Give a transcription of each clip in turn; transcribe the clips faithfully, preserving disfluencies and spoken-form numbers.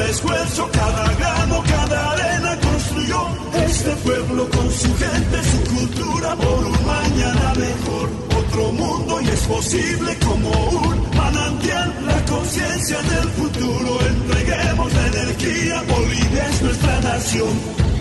esfuerzo, cada grano, cada arena construyó este pueblo con su gente, su cultura, por un mañana mejor. Otro mundo y es posible como un manantial, la conciencia del futuro. Entreguemos la energía, Bolivia es nuestra nación.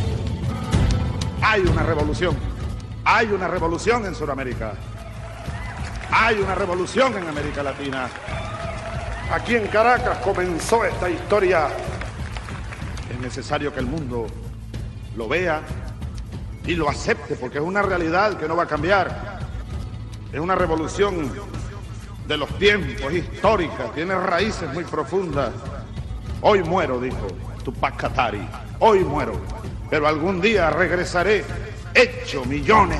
Hay una revolución, hay una revolución en Sudamérica, hay una revolución en América Latina. Aquí en Caracas comenzó esta historia. Es necesario que el mundo lo vea y lo acepte, porque es una realidad que no va a cambiar. Es una revolución de los tiempos, histórica, tiene raíces muy profundas. Hoy muero, dijo Tupac Katari, hoy muero, pero algún día regresaré hecho millones.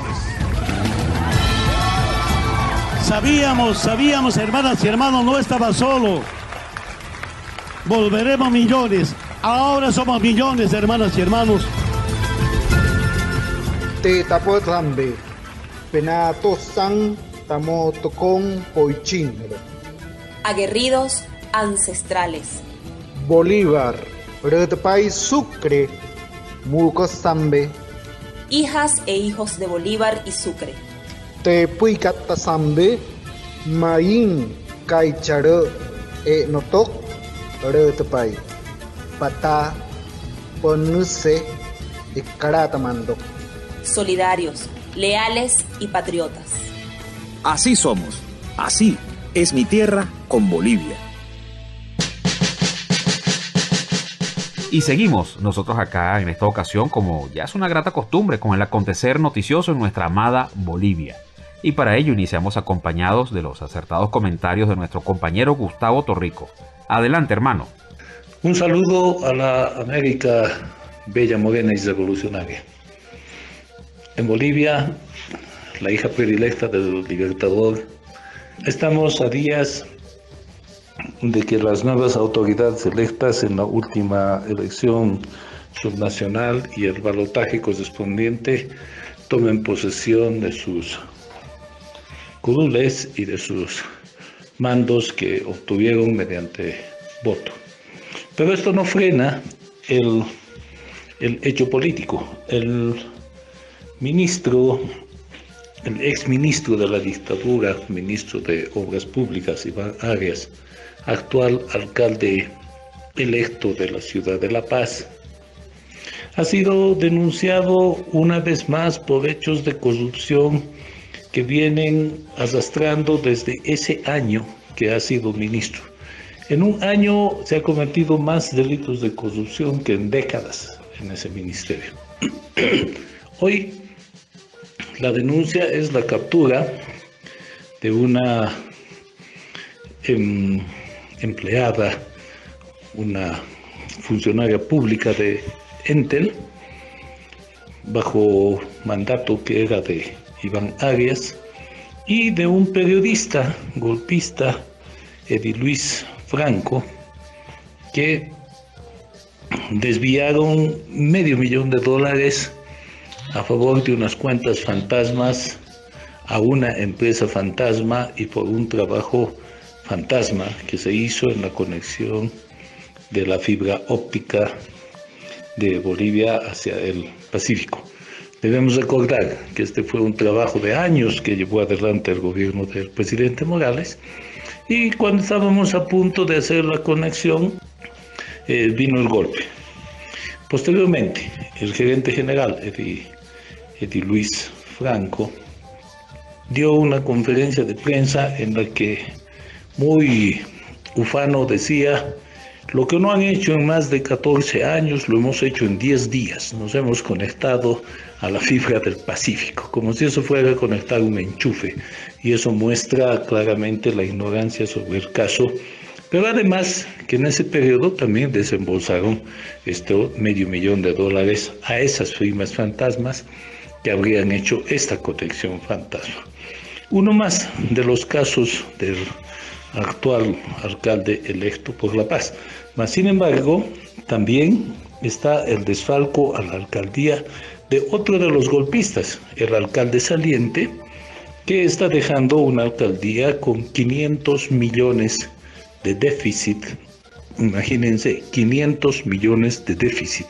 Sabíamos, sabíamos, hermanas y hermanos, no estaba solo. Volveremos millones. Ahora somos millones, hermanas y hermanos. Te tapo tambe. Penato san tamo tocón poichinero. Aguerridos ancestrales. Bolívar, Redpay Sucre, Muco Zambe. Hijas e hijos de Bolívar y Sucre. Te puicata Zambe, Maín, Caicharo, e Notok, Redpay. Pata, Ponuse, y Caratamando. Solidarios, leales y patriotas. Así somos, así es mi tierra con Bolivia. Y seguimos nosotros acá en esta ocasión, como ya es una grata costumbre, con el acontecer noticioso en nuestra amada Bolivia. Y para ello iniciamos acompañados de los acertados comentarios de nuestro compañero Gustavo Torrico. Adelante, hermano. Un saludo a la América bella, morena y revolucionaria. En Bolivia, la hija predilecta del Libertador, estamos a días de que las nuevas autoridades electas en la última elección subnacional y el balotaje correspondiente tomen posesión de sus curules y de sus mandos que obtuvieron mediante voto. Pero esto no frena el, el hecho político. El ministro, el exministro de la dictadura, ministro de Obras Públicas, Iván Arias, actual alcalde electo de la ciudad de La Paz, ha sido denunciado una vez más por hechos de corrupción que vienen arrastrando desde ese año que ha sido ministro. En un año se ha cometido más delitos de corrupción que en décadas en ese ministerio. Hoy la denuncia es la captura de una em, empleada, una funcionaria pública de Entel, bajo mandato que era de Iván Arias, y de un periodista golpista, Edi Luis Franco, que desviaron medio millón de dólares a favor de unas cuentas fantasmas a una empresa fantasma y por un trabajo fantasma que se hizo en la conexión de la fibra óptica de Bolivia hacia el Pacífico. Debemos recordar que este fue un trabajo de años que llevó adelante el gobierno del presidente Morales, y cuando estábamos a punto de hacer la conexión, eh, vino el golpe. Posteriormente, el gerente general, Edi, Edi Luis Franco, dio una conferencia de prensa en la que muy ufano decía: lo que no han hecho en más de catorce años, lo hemos hecho en diez días. Nos hemos conectado a la fibra del Pacífico, como si eso fuera a conectar un enchufe. Y eso muestra claramente la ignorancia sobre el caso. Pero además que en ese periodo también desembolsaron este medio millón de dólares a esas firmas fantasmas que habrían hecho esta conexión fantasma. Uno más de los casos del actual alcalde electo por La Paz. Mas, sin embargo, también está el desfalco a la alcaldía de otro de los golpistas, el alcalde saliente, que está dejando una alcaldía con quinientos millones de déficit imagínense, quinientos millones de déficit,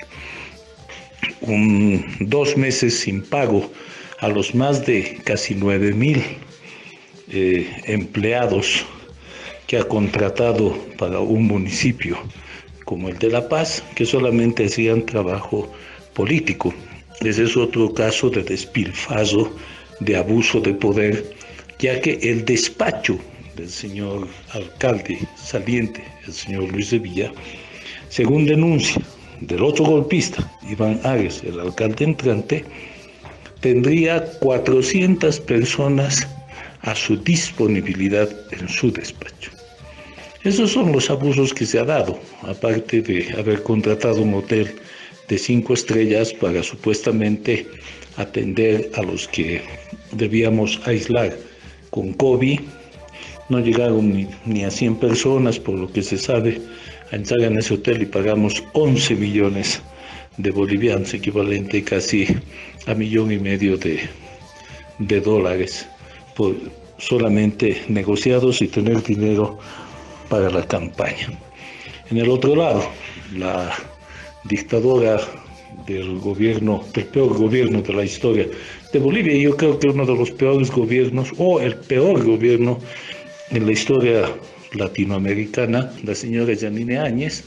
un, dos meses sin pago a los más de casi nueve mil eh, empleados que ha contratado para un municipio como el de La Paz, que solamente hacían trabajo político. Ese es otro caso de despilfarro, de abuso de poder, ya que el despacho del señor alcalde saliente, el señor Luis de Villa, según denuncia del otro golpista, Iván Ares, el alcalde entrante, tendría cuatrocientas personas a su disponibilidad en su despacho. Esos son los abusos que se ha dado, aparte de haber contratado un hotel de cinco estrellas para supuestamente atender a los que debíamos aislar con COVID. No llegaron ni, ni a cien personas, por lo que se sabe, a entrar en ese hotel y pagamos once millones de bolivianos, equivalente casi a millón y medio de, de dólares, por solamente negociados y tener dinero para la campaña. En el otro lado, la dictadura del gobierno, del peor gobierno de la historia de Bolivia, y yo creo que uno de los peores gobiernos, o el peor gobierno en la historia latinoamericana, la señora Yanine Áñez,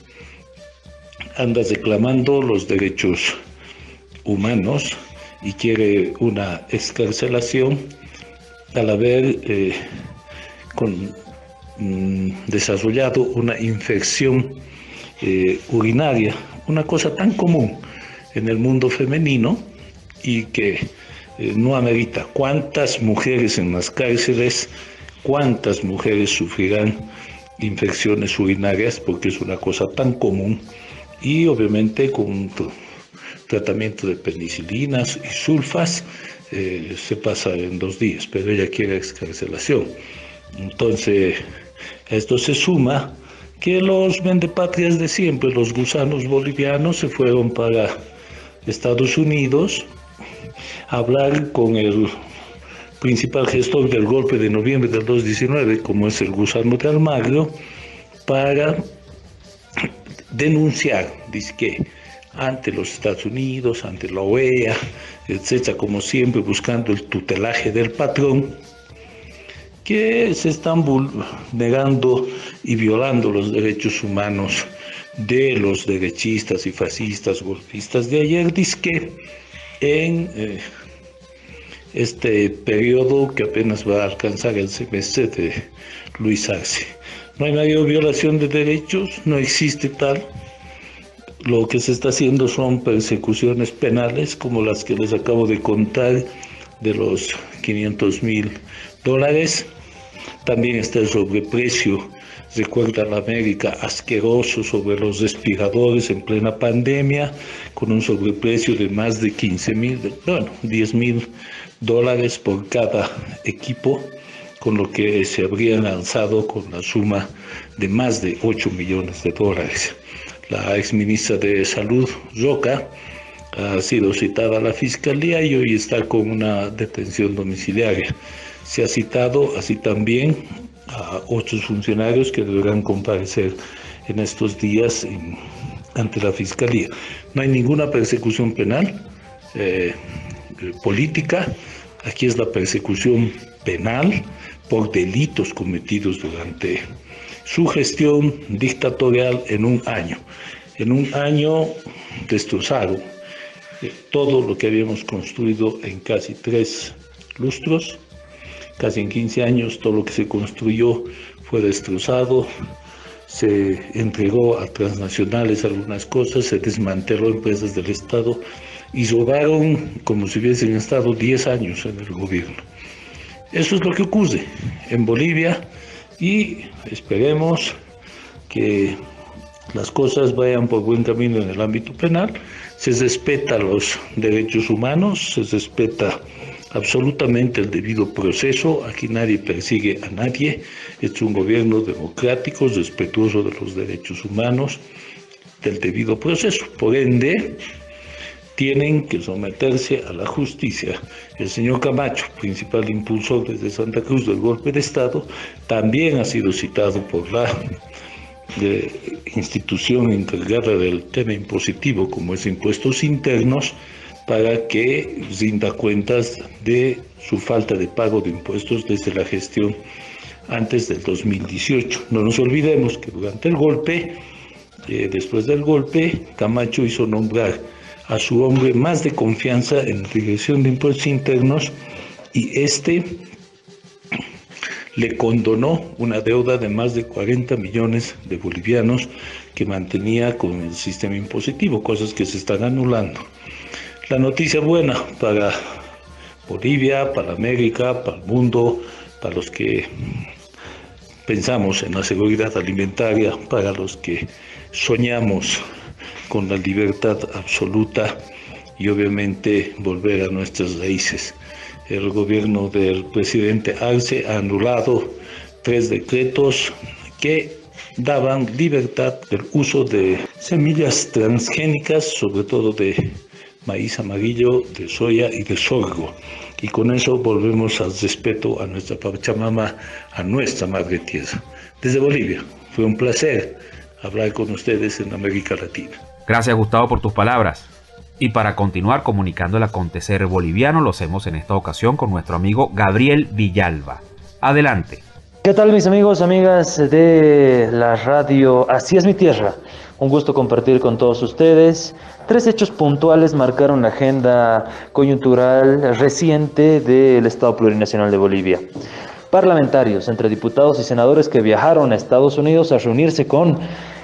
anda reclamando los derechos humanos y quiere una excarcelación al haber eh, con, mm, desarrollado una infección eh, urinaria, una cosa tan común en el mundo femenino y que eh, no amerita. ¿Cuántas mujeres en las cárceles, cuántas mujeres sufrirán infecciones urinarias porque es una cosa tan común? Y obviamente con un tratamiento de penicilinas y sulfas eh, se pasa en dos días, pero ella quiere excarcelación. Entonces, esto se suma que los vendepatrias de siempre, los gusanos bolivianos, se fueron para Estados Unidos a hablar con el principal gestor del golpe de noviembre del dos mil diecinueve, como es el gusano de Almagro, para denunciar, dice que ante los Estados Unidos, ante la O E A, etcétera, como siempre buscando el tutelaje del patrón, que se están negando y violando los derechos humanos de los derechistas y fascistas, golpistas de ayer, dice que en eh, este periodo que apenas va a alcanzar el semestre de Luis Arce. No hay mayor violación de derechos, no existe tal. Lo que se está haciendo son persecuciones penales, como las que les acabo de contar, de los quinientos mil dólares. También está el sobreprecio, recuerda la América, asqueroso sobre los respiradores en plena pandemia, con un sobreprecio de más de quince mil, bueno, diez mil dólares por cada equipo, con lo que se habrían lanzado con la suma de más de ocho millones de dólares. La exministra de Salud, Roca, ha sido citada a la Fiscalía y hoy está con una detención domiciliaria. Se ha citado así también a otros funcionarios que deberán comparecer en estos días en, ante la Fiscalía. No hay ninguna persecución penal, eh, política, aquí es la persecución penal por delitos cometidos durante su gestión dictatorial en un año. En un año destrozado eh, todo lo que habíamos construido en casi tres lustros, casi en quince años todo lo que se construyó fue destrozado, se entregó a transnacionales algunas cosas, se desmanteló empresas del Estado y robaron como si hubiesen estado diez años en el gobierno. Eso es lo que ocurre en Bolivia y esperemos que las cosas vayan por buen camino en el ámbito penal. Se respeta los derechos humanos, se respeta absolutamente el debido proceso. Aquí nadie persigue a nadie. Es un gobierno democrático, respetuoso de los derechos humanos, del debido proceso. Por ende, tienen que someterse a la justicia. El señor Camacho, principal impulsor desde Santa Cruz del golpe de Estado, también ha sido citado por la de institución encargada del tema impositivo, como es Impuestos Internos, para que rinda cuentas de su falta de pago de impuestos desde la gestión antes del dos mil dieciocho. No nos olvidemos que durante el golpe, eh, después del golpe, Camacho hizo nombrar a su hombre más de confianza en la Dirección de Impuestos Internos, y este le condonó una deuda de más de cuarenta millones de bolivianos que mantenía con el sistema impositivo, cosas que se están anulando. La noticia buena para Bolivia, para América, para el mundo, para los que pensamos en la seguridad alimentaria, para los que soñamos con la libertad absoluta y obviamente volver a nuestras raíces. El gobierno del presidente Arce ha anulado tres decretos que daban libertad del uso de semillas transgénicas, sobre todo de maíz amarillo, de soya y de sorgo. Y con eso volvemos al respeto a nuestra Pachamama, a nuestra madre tierra. Desde Bolivia, fue un placer hablar con ustedes en América Latina. Gracias, Gustavo, por tus palabras. Y para continuar comunicando el acontecer boliviano, lo hacemos en esta ocasión con nuestro amigo Gabriel Villalba. Adelante. ¿Qué tal, mis amigos, amigas de la radio Así es mi tierra? Un gusto compartir con todos ustedes. Tres hechos puntuales marcaron la agenda coyuntural reciente del Estado Plurinacional de Bolivia. Parlamentarios, entre diputados y senadores que viajaron a Estados Unidos a reunirse con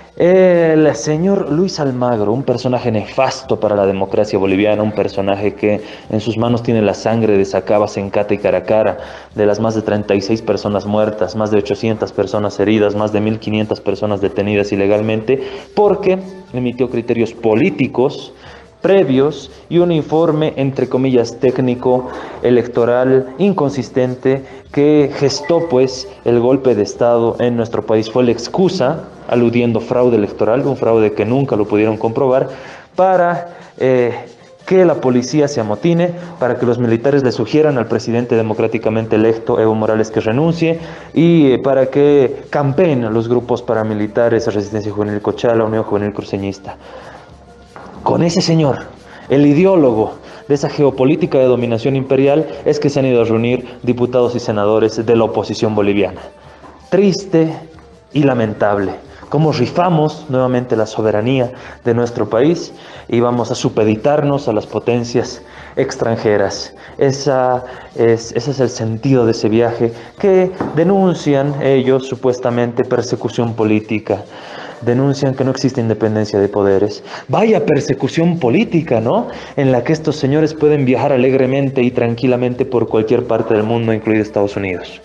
el señor Luis Almagro, un personaje nefasto para la democracia boliviana, un personaje que en sus manos tiene la sangre de Sacaba, Sencata y Caracara, de las más de treinta y seis personas muertas, más de ochocientas personas heridas, más de mil quinientas personas detenidas ilegalmente, porque emitió criterios políticos previos y un informe, entre comillas, técnico, electoral, inconsistente, que gestó pues el golpe de Estado en nuestro país. Fue la excusa, aludiendo fraude electoral, un fraude que nunca lo pudieron comprobar, para eh, que la policía se amotine, para que los militares le sugieran al presidente democráticamente electo, Evo Morales, que renuncie, y eh, para que campeen los grupos paramilitares, Resistencia Juvenil Cochala, Unión Juvenil Cruceñista. Con ese señor, el ideólogo de esa geopolítica de dominación imperial, es que se han ido a reunir diputados y senadores de la oposición boliviana. Triste y lamentable. Cómo rifamos nuevamente la soberanía de nuestro país y vamos a supeditarnos a las potencias extranjeras. Esa es, ese es el sentido de ese viaje que denuncian ellos, supuestamente persecución política. Denuncian que no existe independencia de poderes. Vaya persecución política, ¿no? En la que estos señores pueden viajar alegremente y tranquilamente por cualquier parte del mundo, incluido Estados Unidos.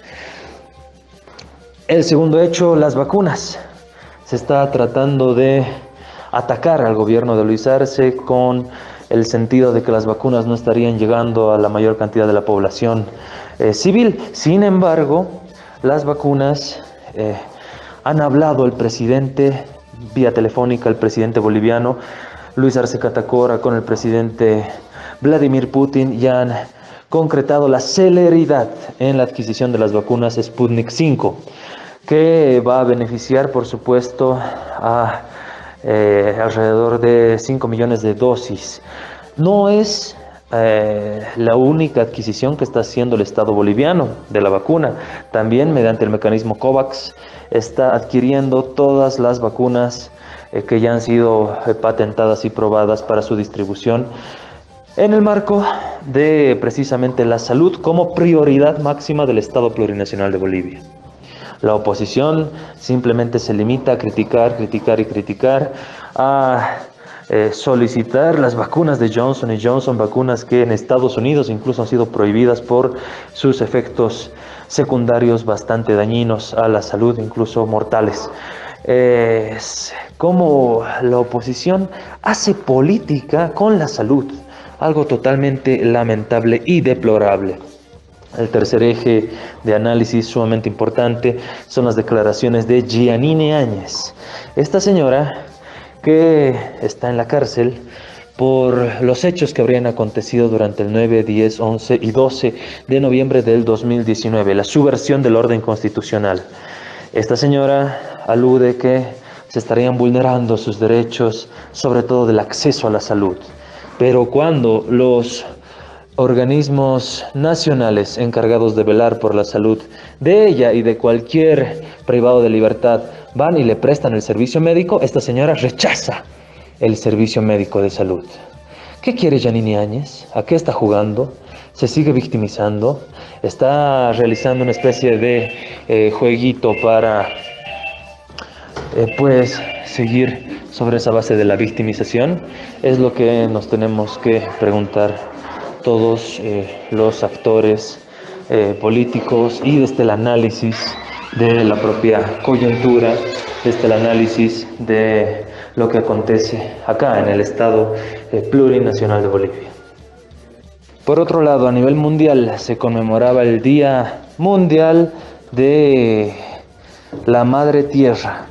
El segundo hecho, las vacunas. Se está tratando de atacar al gobierno de Luis Arce con el sentido de que las vacunas no estarían llegando a la mayor cantidad de la población eh, civil. Sin embargo, las vacunas... Eh, Han hablado el presidente, vía telefónica, el presidente boliviano, Luis Arce Catacora, con el presidente Vladimir Putin, y han concretado la celeridad en la adquisición de las vacunas Sputnik cinco, que va a beneficiar, por supuesto, a eh, alrededor de cinco millones de dosis. No es Eh, la única adquisición que está haciendo el Estado boliviano de la vacuna. También mediante el mecanismo COVAX está adquiriendo todas las vacunas eh, que ya han sido eh, patentadas y probadas para su distribución en el marco de precisamente la salud como prioridad máxima del Estado Plurinacional de Bolivia. La oposición simplemente se limita a criticar, criticar y criticar, a Eh, solicitar las vacunas de Johnson y Johnson, vacunas que en Estados Unidos incluso han sido prohibidas por sus efectos secundarios bastante dañinos a la salud, incluso mortales. Eh, es como la oposición hace política con la salud, algo totalmente lamentable y deplorable. El tercer eje de análisis sumamente importante son las declaraciones de Giannini Áñez. Esta señora, que está en la cárcel por los hechos que habrían acontecido durante el nueve, diez, once y doce de noviembre del dos mil diecinueve, la subversión del orden constitucional. Esta señora alude que se estarían vulnerando sus derechos, sobre todo del acceso a la salud. Pero cuando los organismos nacionales encargados de velar por la salud de ella y de cualquier privado de libertad van y le prestan el servicio médico, esta señora rechaza el servicio médico de salud. ¿Qué quiere Yanine Áñez? ¿A qué está jugando? ¿Se sigue victimizando? ¿Está realizando una especie de eh, jueguito para eh, pues seguir sobre esa base de la victimización? Es lo que nos tenemos que preguntar todos eh, los actores eh, políticos, y desde el análisis de la propia coyuntura, desde el análisis de lo que acontece acá en el Estado eh, plurinacional de Bolivia. Por otro lado, a nivel mundial se conmemoraba el Día Mundial de la Madre Tierra.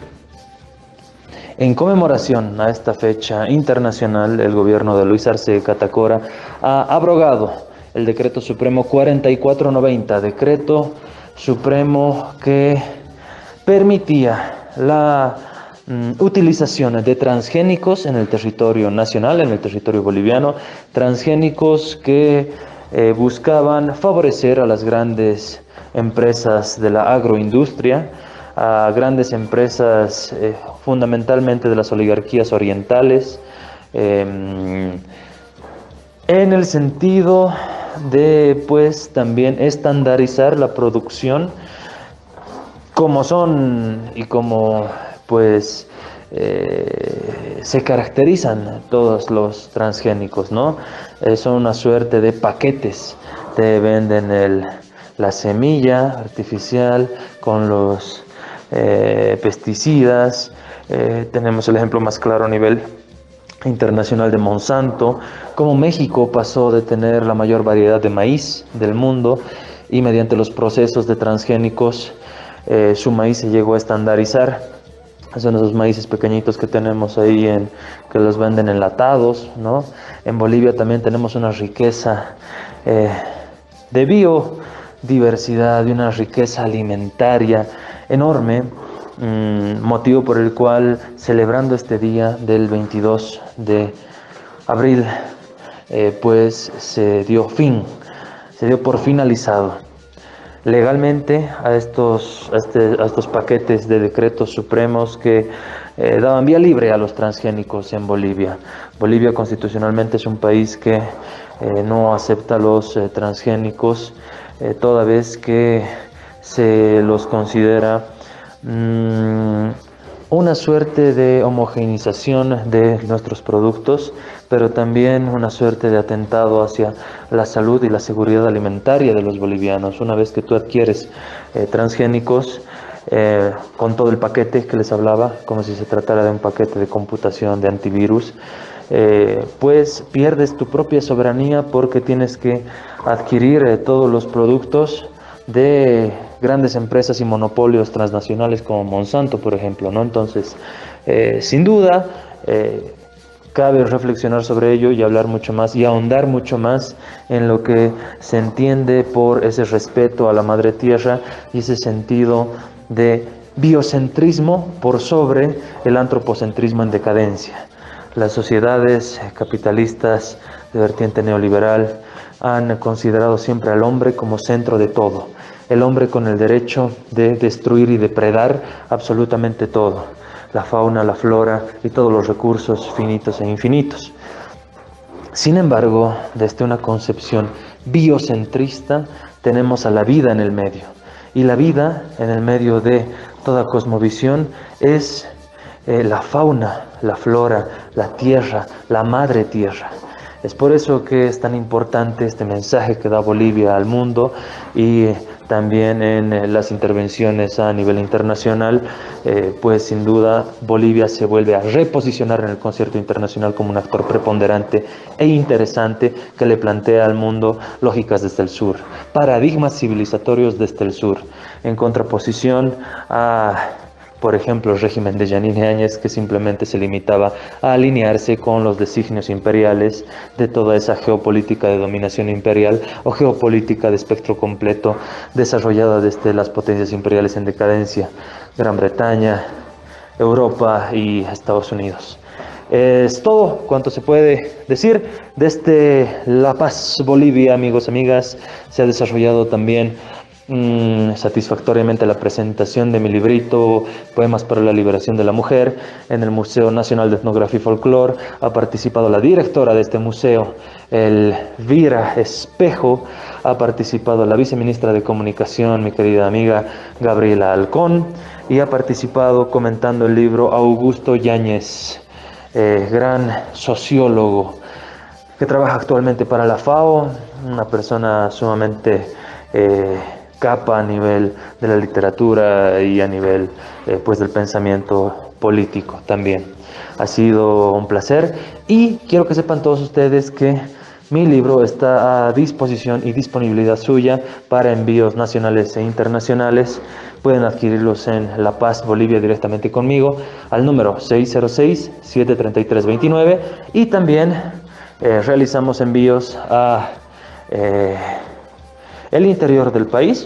En conmemoración a esta fecha internacional, el gobierno de Luis Arce Catacora ha abrogado el Decreto Supremo cuarenta y cuatro noventa, Decreto Supremo que permitía la mm, utilización de transgénicos en el territorio nacional, en el territorio boliviano, transgénicos que eh, buscaban favorecer a las grandes empresas de la agroindustria, a grandes empresas eh, fundamentalmente de las oligarquías orientales, eh, en el sentido de pues también estandarizar la producción, como son y como pues eh, se caracterizan todos los transgénicos, ¿no? Eh, son una suerte de paquetes, te venden el, la semilla artificial con los eh, pesticidas. Eh, tenemos el ejemplo más claro a nivel internacional de Monsanto, como México pasó de tener la mayor variedad de maíz del mundo y mediante los procesos de transgénicos eh, su maíz se llegó a estandarizar. Son esos maíces pequeñitos que tenemos ahí, en, que los venden enlatados, ¿no? En Bolivia también tenemos una riqueza eh, de biodiversidad, de una riqueza alimentaria enorme, motivo por el cual, celebrando este día del veintidós de abril, eh, pues se dio fin, se dio por finalizado legalmente a estos, a este, a estos paquetes de decretos supremos que eh, daban vía libre a los transgénicos en Bolivia. Bolivia constitucionalmente es un país que eh, no acepta los eh, transgénicos, eh, toda vez que se los considera una suerte de homogeneización de nuestros productos, pero también una suerte de atentado hacia la salud y la seguridad alimentaria de los bolivianos. Una vez que tú adquieres eh, transgénicos, eh, con todo el paquete que les hablaba, como si se tratara de un paquete de computación, de antivirus, eh, pues pierdes tu propia soberanía, porque tienes que adquirir eh, todos los productos de grandes empresas y monopolios transnacionales como Monsanto, por ejemplo, ¿no? Entonces, eh, sin duda, eh, cabe reflexionar sobre ello y hablar mucho más y ahondar mucho más en lo que se entiende por ese respeto a la madre tierra y ese sentido de biocentrismo por sobre el antropocentrismo en decadencia. Las sociedades capitalistas de vertiente neoliberal han considerado siempre al hombre como centro de todo, el hombre con el derecho de destruir y depredar absolutamente todo, la fauna, la flora y todos los recursos finitos e infinitos. Sin embargo, desde una concepción biocentrista tenemos a la vida en el medio, y la vida en el medio de toda cosmovisión es eh, la fauna, la flora, la tierra, la madre tierra. Es por eso que es tan importante este mensaje que da Bolivia al mundo, y también en las intervenciones a nivel internacional, eh, pues sin duda Bolivia se vuelve a reposicionar en el concierto internacional como un actor preponderante e interesante que le plantea al mundo lógicas desde el sur, paradigmas civilizatorios desde el sur, en contraposición a, por ejemplo, el régimen de Yanine Áñez, que simplemente se limitaba a alinearse con los designios imperiales de toda esa geopolítica de dominación imperial o geopolítica de espectro completo desarrollada desde las potencias imperiales en decadencia, Gran Bretaña, Europa y Estados Unidos. Es todo cuanto se puede decir. Desde La Paz, Bolivia, amigos, amigas, se ha desarrollado también mmm, satisfactoriamente la presentación de mi librito Poemas para la Liberación de la Mujer en el Museo Nacional de Etnografía y Folclore. Ha participado la directora de este museo, Elvira Espejo. Ha participado la viceministra de Comunicación, mi querida amiga Gabriela Alcón. Y ha participado comentando el libro Augusto Yáñez, Eh, gran sociólogo que trabaja actualmente para la FAO, una persona sumamente eh, capa a nivel de la literatura y a nivel eh, pues del pensamiento político también. Ha sido un placer y quiero que sepan todos ustedes que mi libro está a disposición y disponibilidad suya para envíos nacionales e internacionales. Pueden adquirirlos en La Paz, Bolivia, directamente conmigo, al número seis cero seis, siete tres tres dos nueve. Y también eh, realizamos envíos a eh, el interior del país.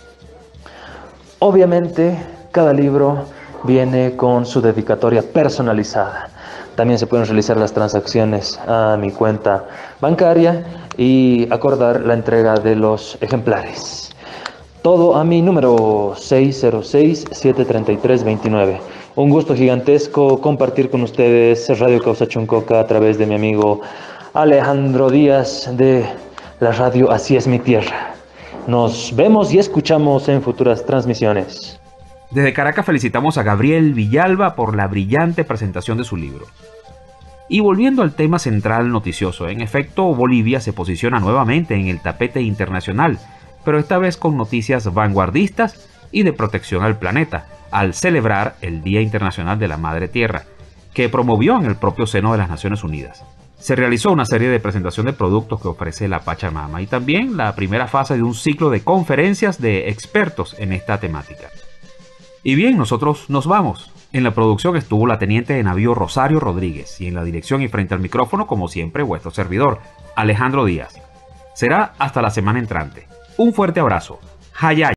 Obviamente, cada libro viene con su dedicatoria personalizada. También se pueden realizar las transacciones a mi cuenta bancaria y acordar la entrega de los ejemplares. Todo a mi número seis cero seis, siete tres tres dos nueve. Un gusto gigantesco compartir con ustedes Radio Causa Chuncoca a través de mi amigo Alejandro Díaz de la radio Así es mi tierra. Nos vemos y escuchamos en futuras transmisiones. Desde Caracas felicitamos a Gabriel Villalba por la brillante presentación de su libro. Y volviendo al tema central noticioso, en efecto, Bolivia se posiciona nuevamente en el tapete internacional, pero esta vez con noticias vanguardistas y de protección al planeta, al celebrar el Día Internacional de la Madre Tierra, que promovió en el propio seno de las Naciones Unidas. Se realizó una serie de presentación de productos que ofrece la Pachamama y también la primera fase de un ciclo de conferencias de expertos en esta temática. Y bien, nosotros nos vamos. En la producción estuvo la teniente de navío Rosario Rodríguez y en la dirección y frente al micrófono, como siempre, vuestro servidor, Alejandro Díaz. Será hasta la semana entrante. Un fuerte abrazo. Hayay.